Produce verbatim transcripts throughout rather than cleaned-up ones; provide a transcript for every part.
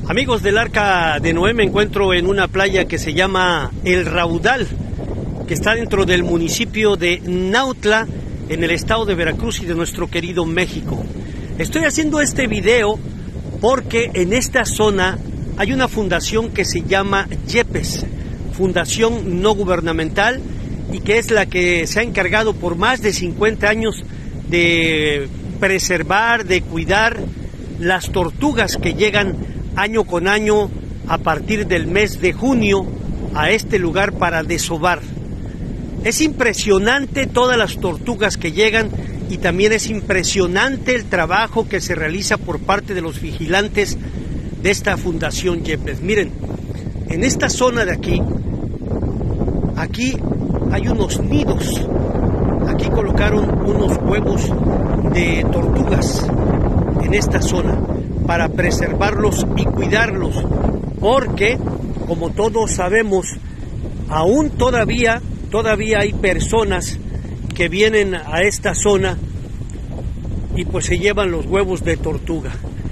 Amigos del Arca de Noé, me encuentro en una playa que se llama El Raudal, que está dentro del municipio de Nautla, en el estado de Veracruz y de nuestro querido México. Estoy haciendo este video porque en esta zona hay una fundación que se llama Yepes, fundación no gubernamental, y que es la que se ha encargado por más de cincuenta años de preservar, de cuidar las tortugas que llegan año con año a partir del mes de junio a este lugar para desovar. Es impresionante todas las tortugas que llegan y también es impresionante el trabajo que se realiza por parte de los vigilantes de esta fundación Yepes. Miren, en esta zona de aquí, aquí hay unos nidos. Aquí colocaron unos huevos de tortugas en esta zona para preservarlos y cuidarlos, porque, como todos sabemos, aún todavía, todavía hay personas que vienen a esta zona y pues se llevan los huevos de tortuga.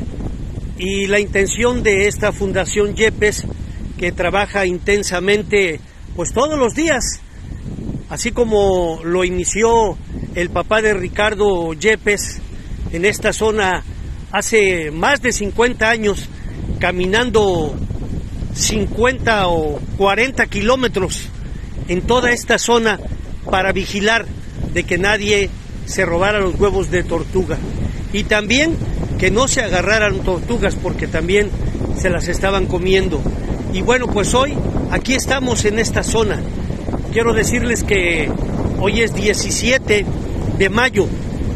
Y la intención de esta fundación Yepes, que trabaja intensamente pues todos los días, así como lo inició el papá de Ricardo Yepes en esta zona hace más de cincuenta años, caminando cincuenta o cuarenta kilómetros en toda esta zona para vigilar de que nadie se robara los huevos de tortuga y también que no se agarraran tortugas, porque también se las estaban comiendo. Y bueno, pues hoy aquí estamos en esta zona. Quiero decirles que hoy es diecisiete de mayo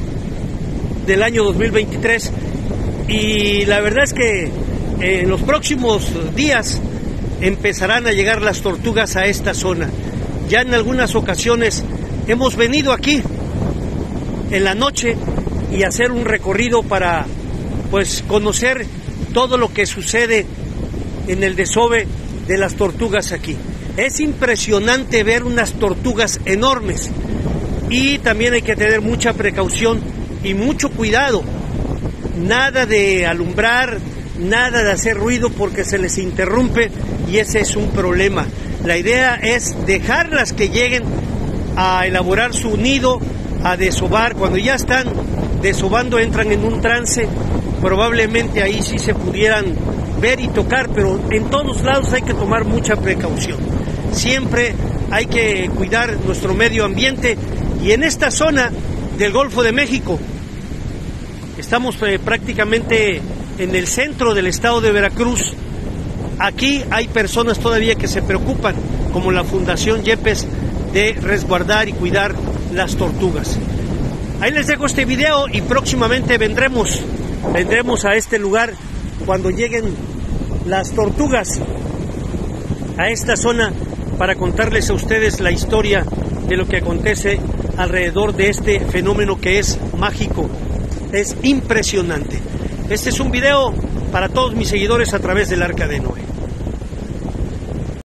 del año dos mil veintitrés y la verdad es que en los próximos días empezarán a llegar las tortugas a esta zona. Ya en algunas ocasiones hemos venido aquí en la noche y hacer un recorrido para pues conocer todo lo que sucede en el desove de las tortugas aquí. Es impresionante ver unas tortugas enormes y también hay que tener mucha precaución y mucho cuidado. Nada de alumbrar, nada de hacer ruido porque se les interrumpe y ese es un problema. La idea es dejarlas que lleguen a elaborar su nido, a desovar. Cuando ya están desovando entran en un trance, probablemente ahí sí se pudieran ver y tocar, pero en todos lados hay que tomar mucha precaución. Siempre hay que cuidar nuestro medio ambiente y en esta zona del Golfo de México estamos eh, prácticamente en el centro del estado de Veracruz. Aquí hay personas todavía que se preocupan, como la Fundación Yepes, de resguardar y cuidar las tortugas. Ahí les dejo este video y próximamente vendremos, vendremos a este lugar cuando lleguen las tortugas a esta zona para contarles a ustedes la historia de lo que acontece alrededor de este fenómeno que es mágico, es impresionante. Este es un video para todos mis seguidores a través del Arca de Noé.